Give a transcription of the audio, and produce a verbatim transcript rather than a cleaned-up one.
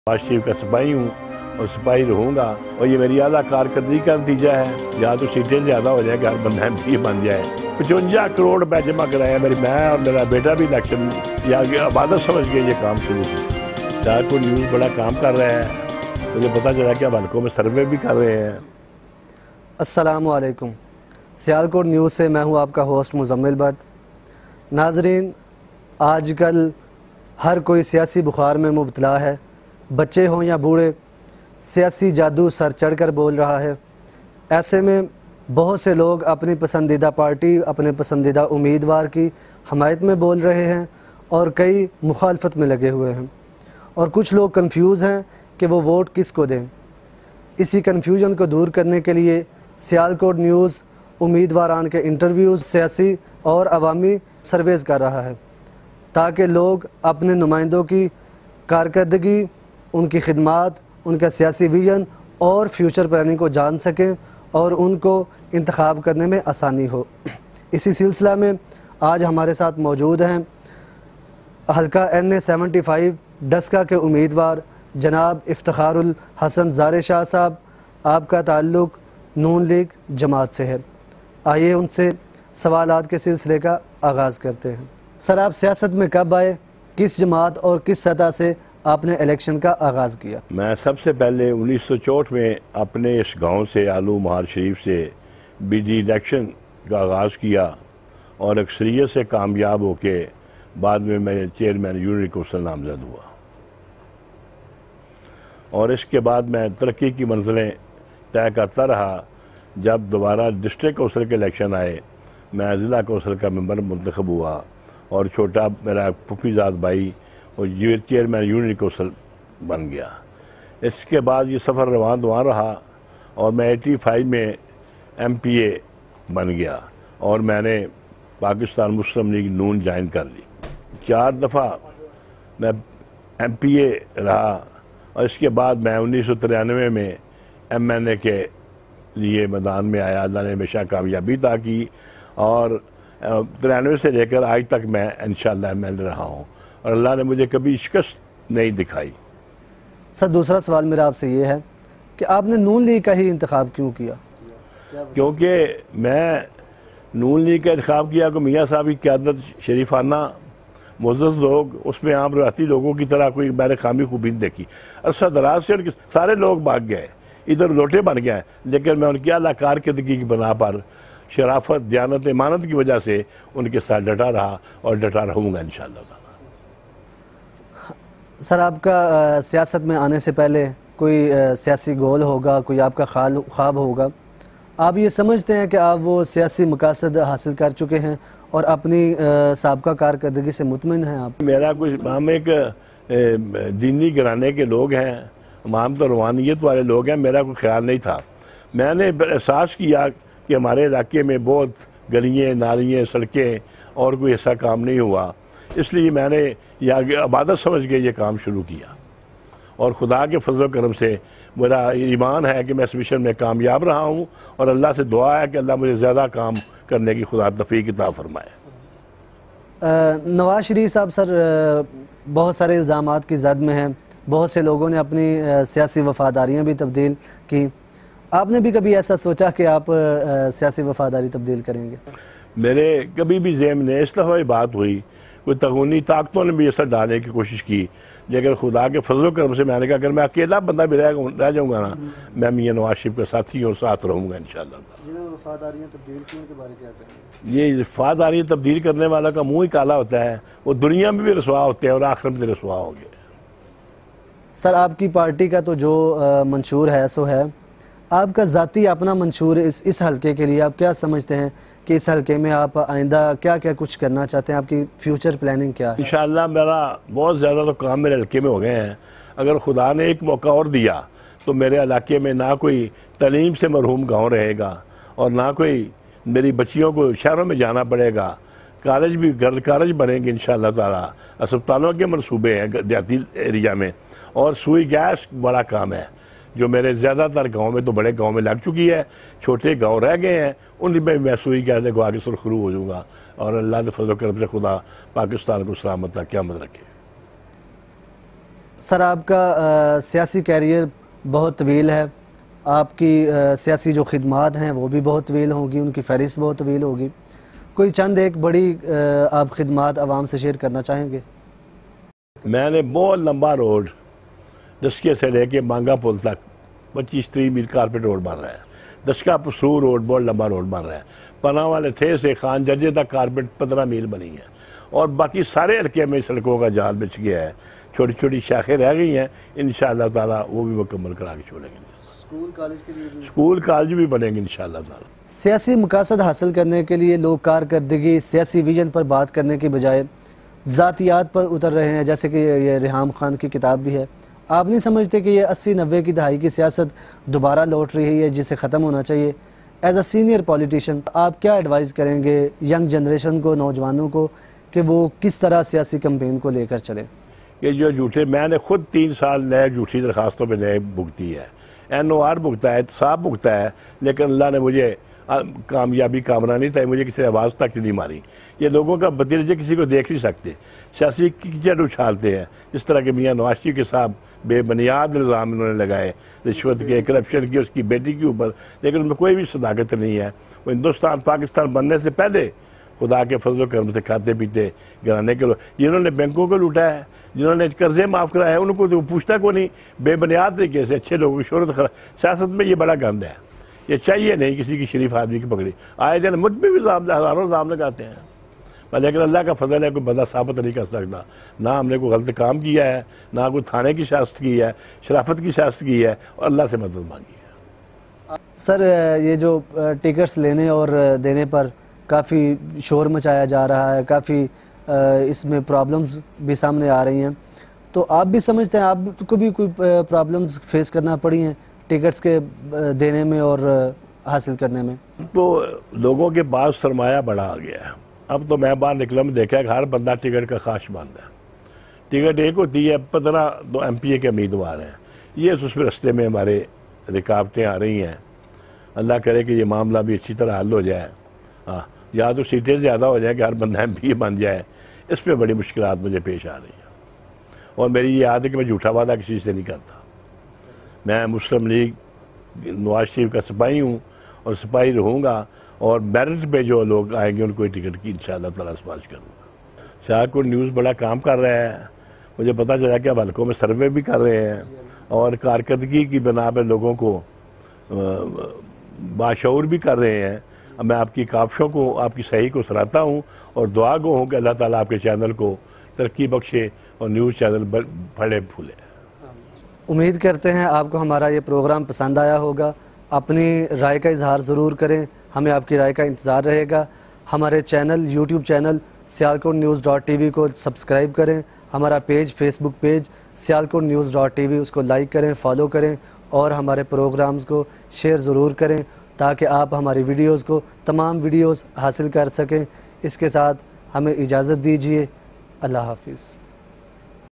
शरीफ का सिपाही हूँ और सिपाही रहूँगा और ये मेरी आला कारकर्दगी का नतीजा है। या तो सीटें ज़्यादा हो जाए, हर बंदा एम पी बन जाए। पचवंजा करोड़ रुपये जमा कराया मेरी मैं और मेरा बेटा भी इलेक्शन या इबादत समझ के ये काम शुरू किया। सियालकोट न्यूज़ बड़ा काम कर रहा है, मुझे पता चला कि अब हल्कों में सर्वे भी कर रहे हैं। अस्सलामु अलैकुम। सियालकोट न्यूज़ से मैं हूँ आपका होस्ट मुजम्मल बट। नाजरीन, आजकल हर कोई सियासी बुखार में मुब्तला है, बच्चे हों या बूढ़े, सियासी जादू सर चढ़ कर बोल रहा है। ऐसे में बहुत से लोग अपनी पसंदीदा पार्टी, अपने पसंदीदा उम्मीदवार की हमायत में बोल रहे हैं और कई मुखालफत में लगे हुए हैं, और कुछ लोग कंफ्यूज हैं कि वो वोट किसको दें। इसी कन्फ्यूजन को दूर करने के लिए सियालकोट न्यूज़ उम्मीदवारान के इंटरव्यूज़, सियासी और अवामी सर्वेज़ कर रहा है ताकि लोग अपने नुमाइंदों की कारकर्दगी, उनकी खिदमात, उनका सियासी विजन और फ्यूचर प्लानिंग को जान सकें और उनको इंतखाब करने में आसानी हो। इसी सिलसिला में आज हमारे साथ मौजूद हैं हल्का N A seventy five Daska के उम्मीदवार जनाब इफ्तिखारुल हसन ज़ारे शाह साहब। आपका ताल्लुक़ नून लीग जमात से है। आइए उनसे सवालात के सिलसिले का आगाज़ करते हैं। सर, आप सियासत में कब आए, किस जमात और किस सतह से आपने इलेक्शन का आगाज़ किया? मैं सबसे पहले उन्नीस सौ चौंठ में अपने इस गांव से आलू महार शरीफ से बिजली इलेक्शन का आगाज़ किया और अक्सरियत से कामयाब होके बाद में मैं चेयरमैन यूनियन कौंसिल नामजद हुआ। और इसके बाद मैं तरक्की की मंजिलें तय करता रहा। जब दोबारा डिस्ट्रिक्ट कौंसिल के इलेक्शन आए, मैं ज़िला कौंसिल का मेंबर मुंतखब हुआ और छोटा मेरा पुफीजाद भाई और ये चेयरमैन यूनियन कौंसिल बन गया। इसके बाद ये सफ़र रवान दुआ रहा और मैं पचासी में एम पी ए बन गया और मैंने पाकिस्तान मुस्लिम लीग नून ज्वाइन कर ली। चार दफ़ा मैं एम पी ए रहा और इसके बाद मैं उन्नीस सौ तिरानवे में एम एन ए के लिए मैदान में आया। अल्लाह ने हमेशा कामयाबी अता की और तिरानवे से लेकर आज तक मैं इंशाअल्लाह एम एन ए रहा हूँ और अल्लाह ने मुझे कभी शिकस्त नहीं दिखाई। सर, दूसरा सवाल मेरा आपसे ये है कि आपने नून लीग का ही इंतखाब क्यों किया? क्योंकि मैं नून लीग का इंतखाब किया कि मियाँ साहब की क़यादत शरीफाना, मुअज़्ज़ज़ लोग, उसमें आम रवाती लोगों की तरह कोई मैंने खामी खूबी नहीं देखी। अरसा दराज से उनके सारे लोग भाग गए, इधर लोटे बन गए, लेकिन मैं उनकी आला कारकर्दगी की बना पर शराफत, दयानत, ईमानत की वजह से उनके साथ डटा रहा और डटा रहूँगा इंशाअल्लाह। सर, आपका सियासत में आने से पहले कोई आ, सियासी गोल होगा, कोई आपका खाल ख्वाब होगा। आप ये समझते हैं कि आप वो सियासी मकासद हासिल कर चुके हैं और अपनी साबका कारकर्दगी से मुतमिन हैं आप? मेरा कुछ हम एक दीनी घराने के लोग हैं, हम तो रवानियत वाले लोग हैं, मेरा कोई ख्याल नहीं था। मैंने एहसास किया कि हमारे इलाके में बहुत गलियाँ, नालियाँ, सड़कें और कोई ऐसा काम नहीं हुआ, इसलिए मैंने या इबादत समझ के ये काम शुरू किया और खुदा के फजल करम से मेरा ईमान है कि मैं इस मिशन में कामयाब रहा हूँ और अल्लाह से दुआ है कि अल्लाह मुझे ज़्यादा काम करने की खुदा तौफीक अता फरमाए। नवाज शरीफ साहब सर बहुत सारे इल्ज़ामात की जद में हैं, बहुत से लोगों ने अपनी सियासी वफादारियाँ भी तब्दील की। आपने भी कभी ऐसा सोचा कि आप सियासी वफादारी तब्दील करेंगे? मेरे कभी भी ज़हन में इस दफ़ा बात हुई, कोई तगूनी ताकतों ने भी असर डालने की कोशिश की, लेकिन खुदा के फजल करम से मैंने कहा अगर मैं अकेला बंदा भी रह रह जाऊँगा ना, मैं मियाँ नवाज शरीफ का साथी और साथ रहूँगा इंशाअल्लाह। वफादारियाँ तब्दील करने के बारे में क्या करेंगे? ये वफादारियाँ तब्दील करने वाला का मुँह ही काला होता है, वो दुनिया में भी रसवा होते हैं और आखिरत में रसवा होंगे। सर, आपकी पार्टी का तो जो मंशूर है सो है, आपका ज़ाती अपना मंशूर इस इस हल्के के लिए आप क्या समझते हैं कि इस हल्के में आप आइंदा क्या क्या कुछ करना चाहते हैं? आपकी फ्यूचर प्लानिंग क्या है? इंशाअल्लाह मेरा बहुत ज़्यादा तो काम मेरे हल्के में हो गए हैं। अगर खुदा ने एक मौका और दिया तो मेरे इलाके में ना कोई तालीम से मरहूम गाँव रहेगा और ना कोई मेरी बच्चियों को शहरों में जाना पड़ेगा। कॉलेज भी घर कॉलेज बनेंगे इंशाअल्लाह ताला, अस्पतालों के मनसूबे हैं देहाती एरिया में, और सुई गैस बड़ा काम है जो मेरे ज़्यादातर गांव में तो बड़े गांव में लग चुकी है, छोटे गांव रह गए हैं, उनमें मैं सुई गैस को आगे सुरखरू हो जाऊँगा और अल्लाह के फजल करम से खुदा पाकिस्तान को सलामत क़यामत रखे। सर आपका आ, सियासी कैरियर बहुत तवील है, आपकी आ, सियासी जो खिदमात हैं वो भी बहुत तवील होंगी, उनकी फहरिस्त बहुत तवील होगी। कोई चंद एक बड़ी आ, आप खिदमात आवाम से शेयर करना चाहेंगे? मैंने बहुत लंबा रोड दस्के से लेके मांगा पुल तक पच्चीस तीस मील कारपेट रोड बन रहा है। दस्का पसूर रोड बहुत लंबा रोड बन रहा है। पना वाले थे से खान जर्जे तक कारपेट पंद्रह मील बनी है और बाकी सारे इलाके में सड़कों का जाल बिछ गया है। छोटी छोटी शाखें रह गई हैं, इंशाअल्लाह ताला वो भी मुकम्मल करा के छोड़ेंगे। स्कूल कॉलेज के लिए भी स्कूल कॉलेज भी बनेंगे इंशाअल्लाह ताला। सियासी मकासद हासिल करने के लिए लोग कारकर्दगी सियासी विजन पर बात करने के बजाय ज़ातियात पर उतर रहे हैं, जैसे कि ये रिहाम खान की किताब भी है। आप नहीं समझते कि ये अस्सी नब्बे की दहाई की सियासत दोबारा लौट रही है जिसे ख़त्म होना चाहिए? एज अ सीनियर पॉलिटिशियन आप क्या एडवाइस करेंगे यंग जनरेशन को, नौजवानों को, कि वो किस तरह सियासी कैंपेन को लेकर चले? ये जो झूठे, मैंने खुद तीन साल नए झूठी दरखास्तों पर नए भुगती है, एन ओ आर भुगता है, साफ भुगता है, लेकिन अल्लाह ने मुझे कामयाबी कामना नहीं था, मुझे किसी आवाज़ तक नहीं मारी। ये लोगों का बदीजे किसी को देख नहीं सकते, सियासी कीचड़ उछालते हैं। जिस तरह के मियाँ नवाज शरीफ के साथ बेबुनियाद इल्ज़ाम इन्होंने लगाए रिश्वत के, करप्शन की, उसकी बेटी के ऊपर, लेकिन उनमें कोई भी सदाकत नहीं है। वो हिंदुस्तान पाकिस्तान बनने से पहले खुदा के फजल करम से खाते पीते गिराने के लोग, जिन्होंने बैंकों को लूटा है, जिन्होंने कर्जे माफ़ कराए हैं, उनको तो पूछता को नहीं। बेबुनियाद तरीके से अच्छे लोगों की शोहरत खराब, सियासत में ये बड़ा गंद है। ये चाहिए नहीं किसी की शरीफ आदमी की पकड़ी। आए दिन मुझ पर भी हज़ारों इल्ज़ाम लगाते हैं, लेकिन अल्लाह का फजल है, कोई बंदा साबित नहीं कर सकता। ना हमने कोई गलत काम किया है, ना कोई थाने की सियासत की है, शराफत की सियासत की है, और अल्लाह से मदद मांगी है। सर ये जो टिकट्स लेने और देने पर काफ़ी शोर मचाया जा रहा है, काफ़ी इसमें प्रॉब्लम्स भी सामने आ रही हैं, तो आप भी समझते हैं आपको भी कोई प्रॉब्लम्स फेस करना पड़ी हैं टिकट्स के देने में और हासिल करने में? तो लोगों के पास सरमाया बड़ा आ गया है। अब तो मैं बाहर निकला, में देखा कि हर बंदा टिकट का खाश बंद है। टिकट एक होती है, पंद्रह दो एम पी ए के उम्मीदवार हैं, ये उस रास्ते में हमारे रुकावटें आ रही हैं। अल्लाह करे कि ये मामला भी अच्छी तरह हल हो जाए। हाँ, या तो सीटें ज़्यादा हो जाए कि हर बंदा एम पी ए बन जाए, इस पर बड़ी मुश्किलात मुझे पेश आ रही हैं। और मेरी ये आदत है कि मैं झूठा वादा किसी से नहीं करता। मैं मुस्लिम लीग नवाज शरीफ का सिपाही हूँ और सिपाही रहूँगा, और मेरिट पे जो लोग आएंगे उनको टिकट की इंशाअल्लाह ताला सिफारिश करूँगा। सियालकोट न्यूज़ बड़ा काम कर रहा है, मुझे पता चला कि अब हल्कों में सर्वे भी कर रहे हैं और कारकर्दगी की बिना पर लोगों को बाशऊर भी कर रहे हैं। अब मैं आपकी काविशों को, आपकी सही को सराहता हूँ और दुआ गो हूँ कि अल्लाह ताला आपके चैनल को तरक्की बख्शे और न्यूज़ चैनल फले फूले। उम्मीद करते हैं आपको हमारा ये प्रोग्राम पसंद आया होगा। अपनी राय का इजहार ज़रूर करें, हमें आपकी राय का इंतज़ार रहेगा। हमारे channel YouTube channel Sialkot news dot T V को सब्सक्राइब करें। हमारा page Facebook page Sialkot news dot T V, उसको लाइक करें, फॉलो करें और हमारे प्रोग्राम्स को शेयर ज़रूर करें ताकि आप हमारी वीडियोज़ को, तमाम वीडियोज़ हासिल कर सकें। इसके साथ हमें इजाज़त दीजिए। अल्लाह हाफिज़।